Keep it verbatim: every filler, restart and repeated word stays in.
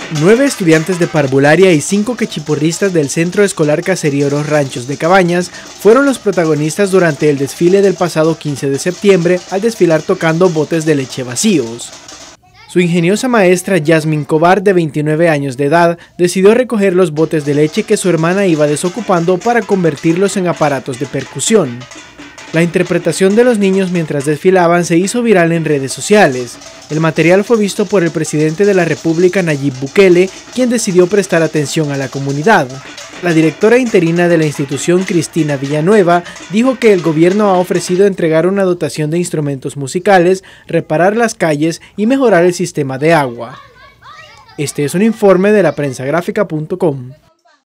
Nueve estudiantes de parvularia y cinco quechiporristas del Centro Escolar Caserío Los Ranchos de Cabañas fueron los protagonistas durante el desfile del pasado quince de septiembre al desfilar tocando botes de leche vacíos. Su ingeniosa maestra Yasmin Cobar, de veintinueve años de edad, decidió recoger los botes de leche que su hermana iba desocupando para convertirlos en aparatos de percusión. La interpretación de los niños mientras desfilaban se hizo viral en redes sociales. El material fue visto por el presidente de la República, Nayib Bukele, quien decidió prestar atención a la comunidad. La directora interina de la institución, Cristina Villanueva, dijo que el gobierno ha ofrecido entregar una dotación de instrumentos musicales, reparar las calles y mejorar el sistema de agua. Este es un informe de la prensa gráfica punto com.